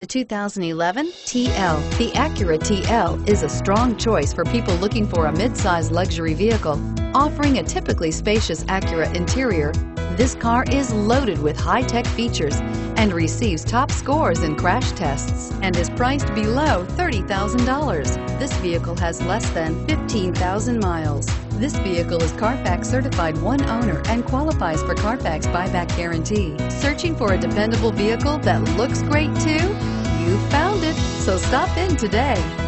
The 2011 TL. The Acura TL is a strong choice for people looking for a mid-size luxury vehicle. Offering a typically spacious Acura interior, this car is loaded with high-tech features and receives top scores in crash tests and is priced below $30,000. This vehicle has less than 15,000 miles. This vehicle is CARFAX certified one owner and qualifies for CARFAX buyback guarantee. Searching for a dependable vehicle that looks great too? You found it, so stop in today.